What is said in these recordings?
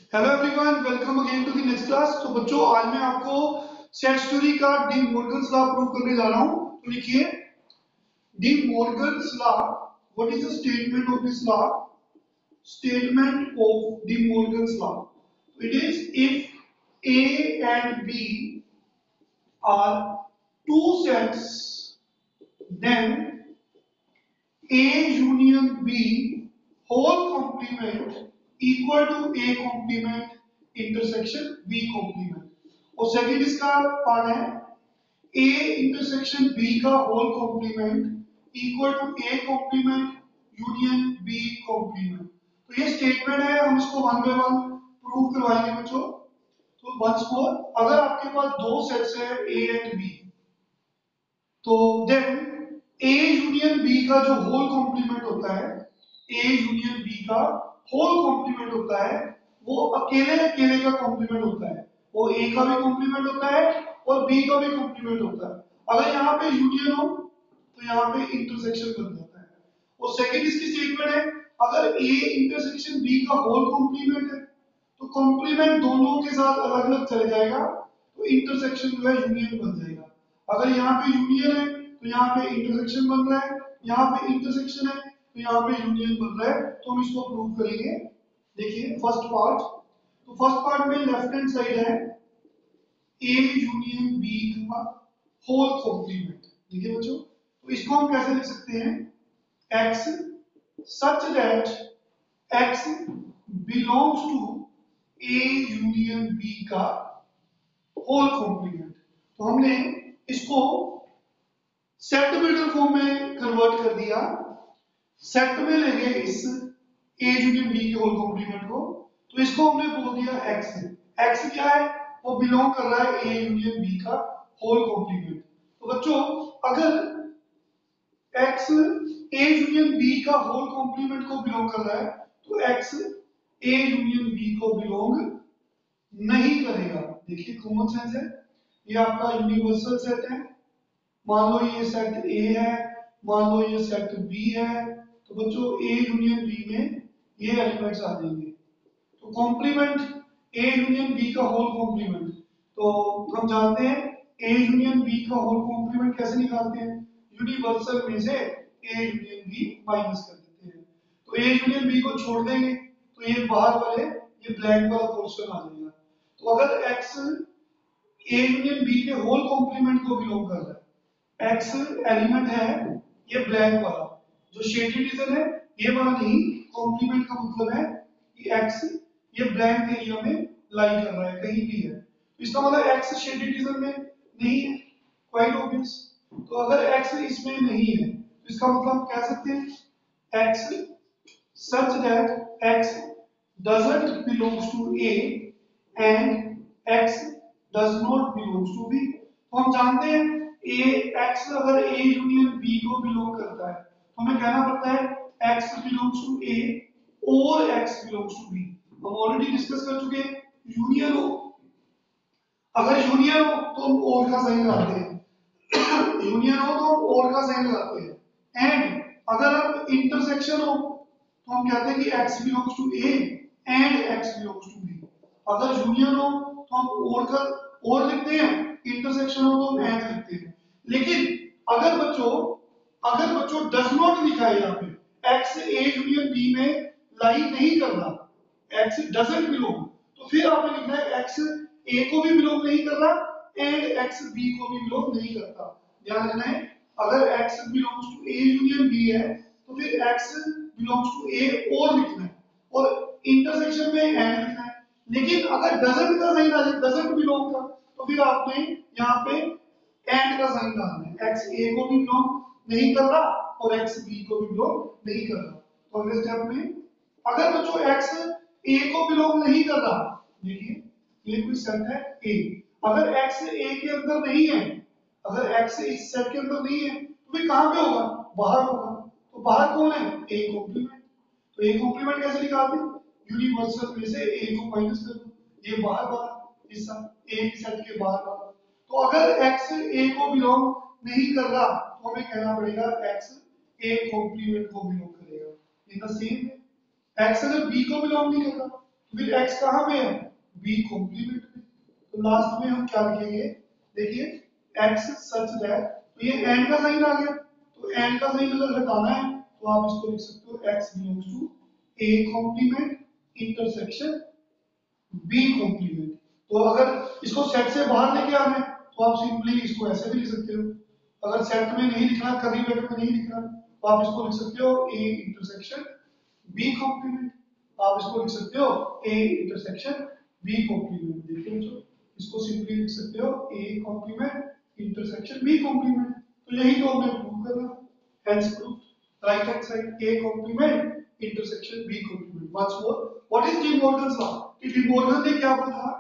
Hello everyone, welcome again to the next class. तो बच्चों, आज मैं आपको सेट थ्योरी का डी मॉर्गन्स लॉ प्रूव करने जा रहा हूं। तो लिखिए, De Morgan's law, what is the statement of this law? Statement of De Morgan's law, it is if A and B are two sets, then A union B whole complement equal to A complement intersection B complement। और second इसका part है A intersection B का whole complement equal to A complement union B complement. तो ये statement है, हम इसको one by one prove करवाएंगे बच्चों। तो वंस मोर, अगर आपके पास दो सेट्स है A एंड B, तो देन A यूनियन B का जो होल कॉम्प्लीमेंट होता है, A यूनियन B का होल कॉम्प्लीमेंट होता है, वो अकेले अकेले का कॉम्प्लीमेंट होता है। वो A का भी कॉम्प्लीमेंट होता है और B का भी कॉम्प्लीमेंट होता है। अगर यहाँ पे यूनियन हो तो यहाँ पे इंटरसेक्शन बन जाता है। और सेकंड इसकी स्टेटमेंट है, अगर A इंटरसेक्शन B का होल कॉम्प्लीमेंट है तो कॉम्प्लीमेंट दोनों के साथ अलग अलग चले जाएगा, तो इंटरसेक्शन जो है यूनियन बन जाएगा। अगर यहाँ पे यूनियन है तो यहाँ पे इंटरसेक्शन बन रहा है, यहाँ पे इंटरसेक्शन है तो यहाँ पे यूनियन बन रहा है। तो हम इसको प्रूव करेंगे। देखिए फर्स्ट पार्ट, तो फर्स्ट पार्ट में लेफ्ट हैंड साइड है ए यूनियन बी का होल कॉम्प्लीमेंट। देखिए बच्चों, तो इसको हम कैसे लिख सकते हैं? x such that x belongs to a union b का होल कॉम्प्लीमेंट। तो हमने इसको सेट बिल्डर फॉर्म में कन्वर्ट कर दिया। सेट में ले गए इस A यूनियन B के होल कॉम्प्लीमेंट को, तो इसको हमने बोल दिया X। X क्या है? वो बिलोंग कर रहा है A यूनियन B का होल कॉम्प्लीमेंट। तो बच्चों, अगर X A यूनियन B का होल कॉम्प्लीमेंट को बिलोंग कर रहा है तो X A यूनियन B को बिलोंग नहीं करेगा। देखिए कॉमन सेंस है, ये आपका यूनिवर्सल सेट है। मान लो ये सेट A है, मान लो ये सेट B है, तो बच्चों A यूनियन B में ये एलिमेंट्स आ जाएंगे। तो कॉम्प्लीमेंट A यूनियन B का होल कॉम्प्लीमेंट, तो हम जानते हैं A यूनियन B का होल कॉम्प्लीमेंट कैसे निकालते हैं? यूनिवर्सल में से A यूनियन B माइनस कर देते हैं। तो A यूनियन B को छोड़ देंगे तो ये बाहर वाले, ये ब्लैंक वाला पोर्शन आ जाएगा। तो अगर X A यूनियन B के होल कॉम्प्लीमेंट को बिलोंग कर रहा है, X एलिमेंट है ये ब्लैंक वाला, जो शेडेड रीजन है ये वाला नहीं। कॉम्प्लीमेंट का मतलब है कि X ये ब्लैंक एरिया में लाई कर रहा है, कहीं भी है। तो इसका मतलब X शेडेड रीजन में नहीं है, क्वाइट ऑब्वियस। तो अगर X इसमें नहीं है तो इसका मतलब हम कह सकते हैं X such that X doesn't belongs to A and X does not belongs to B। तो हम जानते हैं X अगर A यूनियन B को बिलोंग करता है तो हमें कहना पड़ता है X belongs to A और X belongs to B। हम ऑलरेडी डिस्कस कर चुके हैं, यूनियन हो, अगर यूनियन हो तो हम और का साइन लगाते हैं यूनियन हो तो हम और का साइन लगाते हैं। एंड अगर हम इंटरसेक्शन हो तो हम कहते हैं कि X belongs to A and X belongs to B। अगर यूनियन हो तो हम और का और लिखते हैं, इंटरसेक्शन हो तो हम एंड लिखते हैं। लेकिन अगर बच्चों डज नॉट लिखा है यहाँ पे, X A यूनियन B में लाई नहीं कर रहा, X डजंट बिलोंग, तो फिर आपने लिखना है X A को भी बिलोंग नहीं कर रहा एंड X B को भी बिलोंग नहीं करता। ध्यान रखना है, अगर X belongs to A union B है तो फिर X बिलोंग्स टू A और लिखना है और इंटरसेक्शन में एंड लिखना है। लेकिन अगर डजंट का साइन आ जाए, डजंट बिलोंग का, तो फिर आपने यहाँ पे एंड का साइन डालना है। X A को भी बिलोंग नहीं कर रहा और X B को भी बिलोंग नहीं कर रहा। तो अगले स्टेप में अगर बच्चों X A को बिलोंग नहीं कर रहा, देखिए ये कोई सेट है A, अगर X A के अंदर नहीं है, अगर X इस सेट के अंदर नहीं है तो फिर कहां पे होगा? बाहर होगा। तो बाहर कौन है? A complement. तो A कॉम्प्लीमेंट कैसे निकालते हैं? यूनिवर्सल में से A को माइनस कर दो, ये बाहर वाला हिस्सा A की सेट के बाहर वाला। तो अगर X A को बिलोंग नहीं कर रहा तो हमें कहना पड़ेगा X A कॉम्प्लीमेंट को बिलोंग करेगा। In the same way X अगर B को बिलोंग नहीं कर रहा फिर x कहाँ पे है, b कॉम्प्लीमेंट में। तो लास्ट में हम क्या लिखेंगे, देखिए x सच दैट, तो ये एंड का साइन आ गया, तो एंड का साइन अगर हटाना है तो आप इसको लिख सकते हो x belongs to a complement intersection b complement. तो अगर इसको सेट से बाहर लेके आना है तो आप सिंपली इसको ऐसे भी लिख सकते हो, अगर सेट में नहीं लिखना, कर्ली ब्रैकेट में नहीं लिखना, तो आप इसको लिख सकते हो a इंटरसेक्शन b कॉम्प्लीमेंट, आप इसको लिख सकते हो a इंटरसेक्शन b कॉम्प्लीमेंट। देखिए बच्चों, इसको सिंपली लिख सकते हो a complement intersection b complement. तो यही तो हमने प्रूव करना, hence proved right hand side a complement intersection b complement। once more, what is De Morgan's law? कि De Morgan ने क्या बोला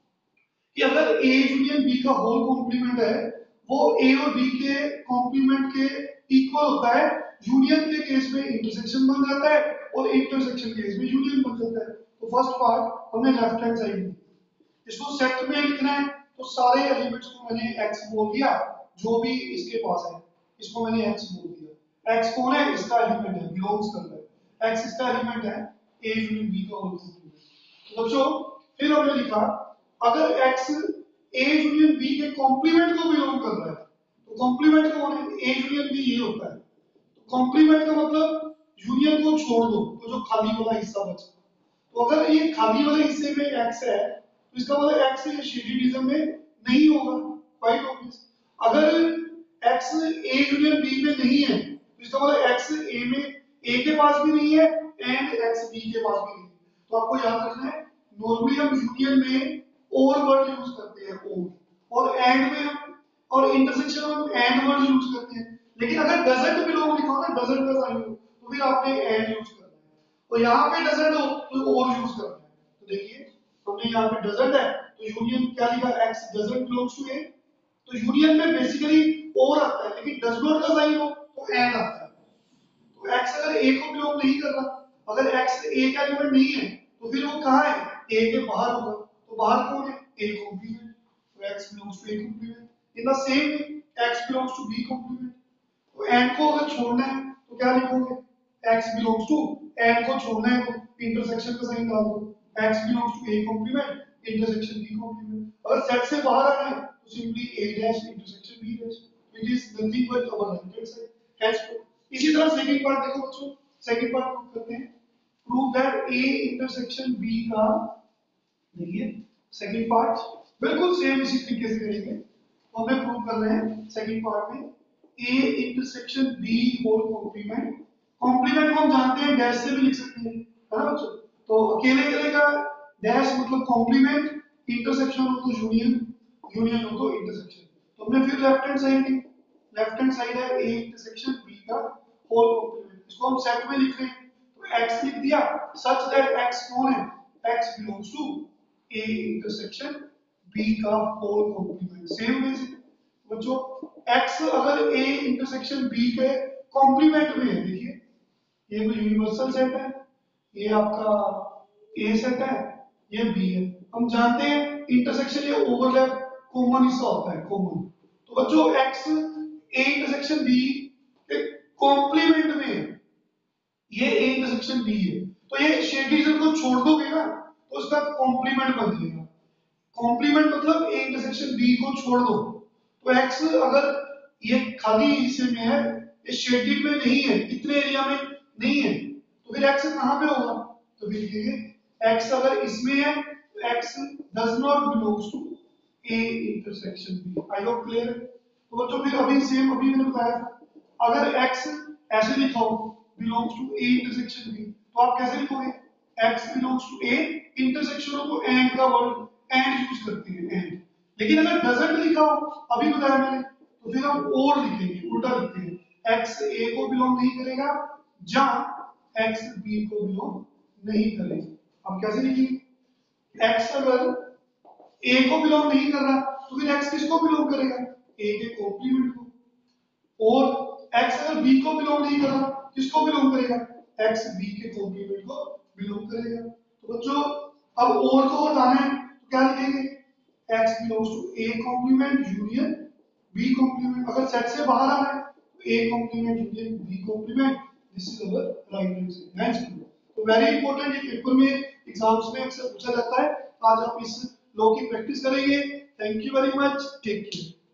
कि अगर a यूनियन b का होल कॉम्प्लीमेंट है वो a और b के कॉम्प्लीमेंट के इक्वल होता है, यूनियन के केस में इंटरसेक्शन बन जाता है और इंटरसेक्शन के केस में यूनियन बन जाता है। तो फर्स्ट पार्ट हमने लेफ्ट हैंड साइड में, इसको सेट में लिखना है तो सारे एलिमेंट्स को मैंने x बोल दिया, जो भी इसके पास है इसको मैंने x बोल दिया। x कौन है, इसका एलिमेंट है, बिलोंग्स करता है, x इसका एलिमेंट है a यूनियन b का होल कॉम्प्लीमेंट। तो बच्चों फिर हमने लिखा अगर x a यूनियन b के कॉम्प्लीमेंट को बिलोंग कर रहा है, तो कॉम्प्लीमेंट कौन है, a यूनियन b ये होता है। तो कॉम्प्लीमेंट का मतलब यूनियन को छोड़ दो तो जो खाली वाला हिस्सा बचा, तो अगर ये खाली वाले हिस्से में x है तो इसका मतलब x ये शेडिडिज्म में नहीं होगा, क्वाइट ऑब्वियस। अगर x a यूनियन b में नहीं है तो इसका मतलब x a में a के पास भी नहीं है एंड x b के पास भी नहीं है। तो आपको याद रखना है, नॉर्मली हम यूनियन में और वर्ड यूज करते हैं और एंड में हम और इंटरसेक्शन में हम एंड वर्ड यूज करते हैं, लेकिन अगर डजंट बिलोंग लिखा हो ना, डजंट का साइन हो तो फिर आपने एंड यूज करना है, और यहाँ पे डजंट हो तो और यूज करना है। तो देखिए हमने यहाँ पे डजंट है तो यूनियन क्या लिखा, x doesn't belongs to a, तो यूनियन में बेसिकली और आता है, लेकिन डज नॉट का साइन हो तो एंड आता है। तो x अगर a को बिलोंग नहीं कर रहा, अगर x a का एलिमेंट नहीं है तो फिर वो कहाँ है, a के बाहर होगा, तो बाहर कौन है, a कॉम्प्लीमेंट, तो x belongs to a complement. In the same way x belongs to b complement. तो एंड को अगर छोड़ना है तो क्या लिखोगे, x बिलोंग्स टू, एंड को छोड़ना है तो इंटरसेक्शन का साइन डाल दो, x belongs to a complement intersection b complement. अगर सेट से बाहर आना है तो simply a dash intersection b dash, it is nothing but our right hand side, hence proof. इसी तरह सेकंड पार्ट देखो बच्चों, सेकंड पार्ट प्रूव करते हैं, prove that a intersection b का, देखिए सेकंड पार्ट बिल्कुल सेम इसी तरीके से करेंगे, तो हमें प्रूव कर रहे हैं सेकंड पार्ट में a intersection b whole complement. Complement को हम जानते हैं डैश से भी लिख सकते हैं, है ना बच्चों, तो अकेले अकेले का डैश मतलब कॉम्प्लीमेंट, इंटरसेक्शन हो तो यूनियन, यूनियन हो तो इंटरसेक्शन। तो हमने फिर लेफ्ट हैंड साइड ली, लेफ्ट हैंड साइड है a इंटरसेक्शन b का होल कॉम्प्लीमेंट, इसको हम सेट में लिख रहे हैं तो x लिख दिया सच दैट x कौन है, x belongs to a intersection b का होल कॉम्प्लीमेंट। सेम वे से बच्चों x अगर a इंटरसेक्शन b के कॉम्प्लीमेंट में है, देखिए ये कोई यूनिवर्सल सेट है, ये आपका a सेट है, ये b है, हम जानते हैं इंटरसेक्शन ये ओवरलैप कॉमन हिस्सा होता है, कॉमन। तो बच्चों x a इंटरसेक्शन b के कॉम्प्लीमेंट में है, ये a इंटरसेक्शन b है, तो ये शेडिडिज्म को छोड़ दोगे ना तो उसका कॉम्प्लीमेंट बन जाएगा। कॉम्प्लीमेंट मतलब a इंटरसेक्शन b को छोड़ दो, तो x अगर ये खाली हिस्से में है, ये शेडेड में नहीं है, इतने एरिया में नहीं है, तो फिर x कहां पे होगा, तो फिर लिखेंगे x अगर इसमें है तो x does not belongs to a intersection b। I hope clear. तो बच्चों फिर अभी सेम अभी मैंने बताया था, अगर x ऐसे लिखा हो belongs to a intersection b, तो आप कैसे लिखोगे, x belongs to a intersection हो तो एंड का वर्ड एंड यूज करते हैं एंड, लेकिन अगर डजंट लिखा हो अभी बताया मैंने तो फिर हम और लिखेंगे, उल्टा लिखते हैं, x a को बिलोंग नहीं करेगा जहां x b को बिलोंग नहीं करेगा। अब कैसे लिखेंगे, x अगर a को बिलोंग नहीं कर रहा तो फिर x किसको बिलोंग करेगा, a के कॉम्प्लीमेंट को, और x अगर b को बिलोंग नहीं कर रहा किसको बिलोंग करेगा, x b के कॉम्प्लीमेंट को बिलोंग करेगा। तो बच्चों अब और को हटाना है तो क्या लिखेंगे, x belongs to a complement union b complement. अगर सेट से बाहर आना है तो a complement union b complement, this is our right hand side. तो वेरी इंपॉर्टेंट, ये पेपर में एग्जाम्स में अक्सर पूछा जाता है। आज आप इस लॉ की प्रैक्टिस करेंगे। Thank you very much, take care.